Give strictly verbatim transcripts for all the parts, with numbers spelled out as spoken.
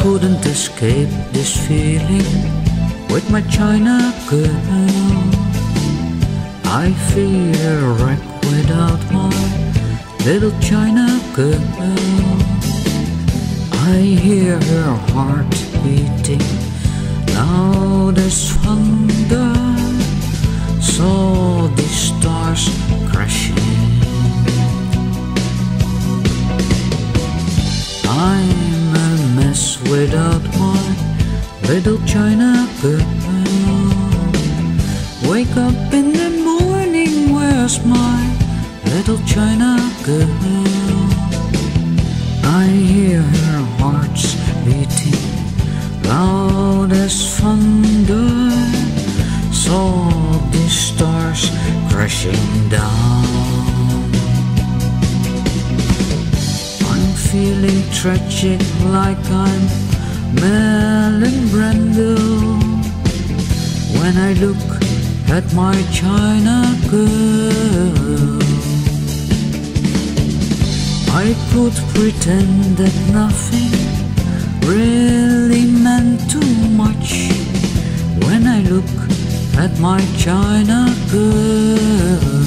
couldn't escape this feeling with my China girl. I feel a wreck without my little China girl. I hear her heart beating loud as thunder, saw the stars crashing. I'm a mess without my little China girl. Wake up in the morning, where's my little China girl? I hear her heart's beating loud as thunder, saw the stars crashing down. I'm feeling tragic like I'm Marilyn when I look at my China girl. I could pretend that nothing really meant too much when I look at my China girl.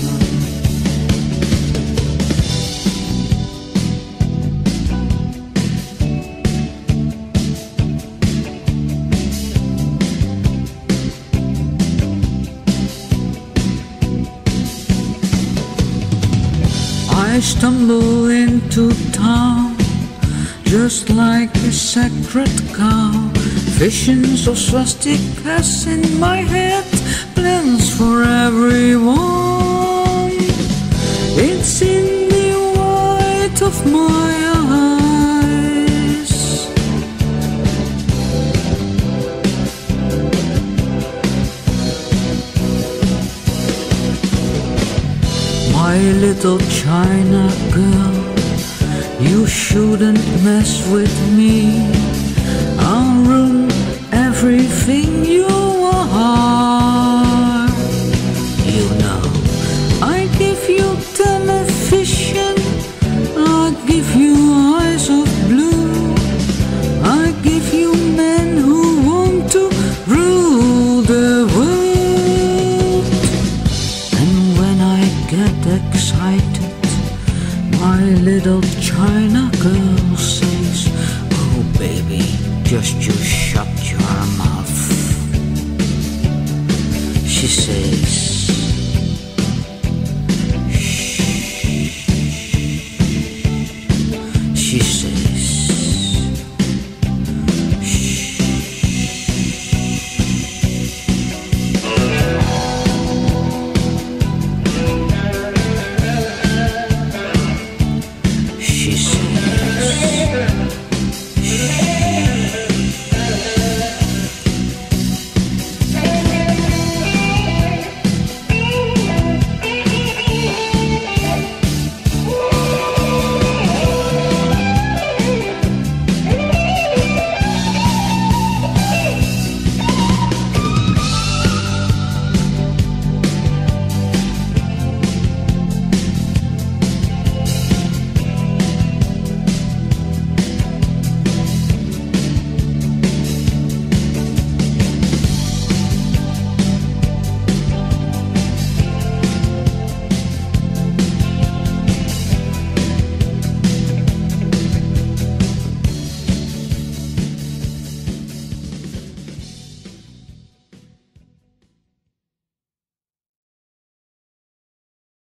I stumble into town just like a sacred cow. Visions of swastikas in my head, plans for everyone. It's in the white of my eyes. My little China girl, you shouldn't mess with me. I'll ruin everything you